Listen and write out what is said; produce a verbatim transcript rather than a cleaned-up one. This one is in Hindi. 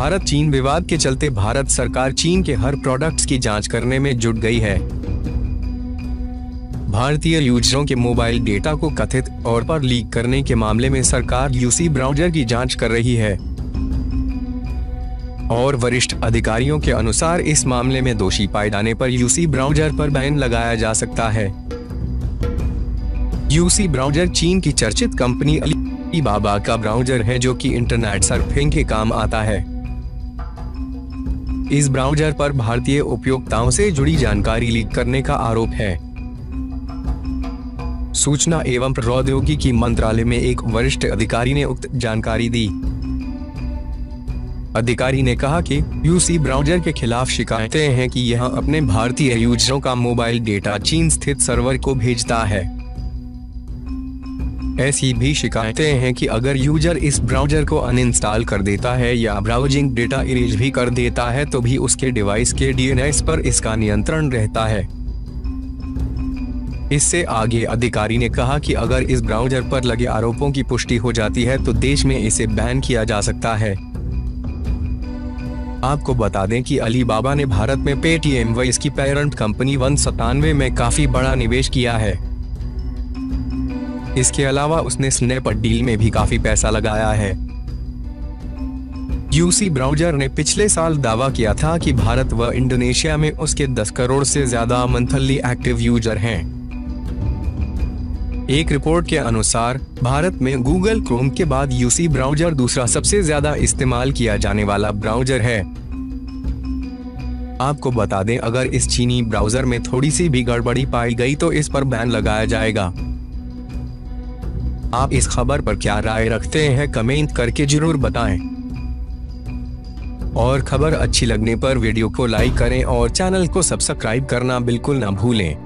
भारत चीन विवाद के चलते भारत सरकार चीन के हर प्रोडक्ट्स की जांच करने में जुट गई है। भारतीय यूजरों के मोबाइल डेटा को कथित तौर पर लीक करने के मामले में सरकार यूसी ब्राउज़र की जांच कर रही है और वरिष्ठ अधिकारियों के अनुसार इस मामले में दोषी पाए जाने पर यूसी ब्राउज़र पर बैन लगाया जा सकता है। यूसी ब्राउज़र चीन की चर्चित कंपनी अलीबाबा का ब्राउज़र है जो कि इंटरनेट सर्फिंग के काम आता है। इस ब्राउज़र पर भारतीय उपयोक्ताओं से जुड़ी जानकारी लीक करने का आरोप है। सूचना एवं प्रौद्योगिकी मंत्रालय में एक वरिष्ठ अधिकारी ने उक्त जानकारी दी। अधिकारी ने कहा कि यूसी ब्राउज़र के खिलाफ शिकायतें हैं कि यह अपने भारतीय यूजरों का मोबाइल डेटा चीन स्थित सर्वर को भेजता है। ऐसी भी शिकायतें हैं कि अगर यूजर इस ब्राउज़र को अनइंस्टॉल कर देता है या ब्राउजिंग डेटा इरेज भी कर देता है तो भी उसके डिवाइस के डीएनएस पर इसका नियंत्रण रहता है। इससे आगे अधिकारी ने कहा कि अगर इस ब्राउज़र पर लगे आरोपों की पुष्टि हो जाती है तो देश में इसे बैन किया जा सकता है। आपको बता दें कि अलीबाबा ने भारत में पेटीएम व इसकी पेरेंट कंपनी वन सतानवे में काफी बड़ा निवेश किया है। इसके अलावा उसने स्नैपडील में भी काफी पैसा लगाया है। यूसी ब्राउज़र ने पिछले साल दावा किया था कि भारत व इंडोनेशिया में उसके दस करोड़ से ज्यादा मंथली एक्टिव यूजर हैं। एक रिपोर्ट के अनुसार भारत में गूगल क्रोम के बाद यूसी ब्राउज़र दूसरा सबसे ज्यादा इस्तेमाल किया जाने वाला ब्राउज़र है। आपको बता दें, अगर इस चीनी ब्राउज़र में थोड़ी सी भी गड़बड़ी पाई गई तो इस पर बैन लगाया जाएगा। आप इस खबर पर क्या राय रखते हैं, कमेंट करके जरूर बताएं। और खबर अच्छी लगने पर वीडियो को लाइक करें और चैनल को सब्सक्राइब करना बिल्कुल ना भूलें।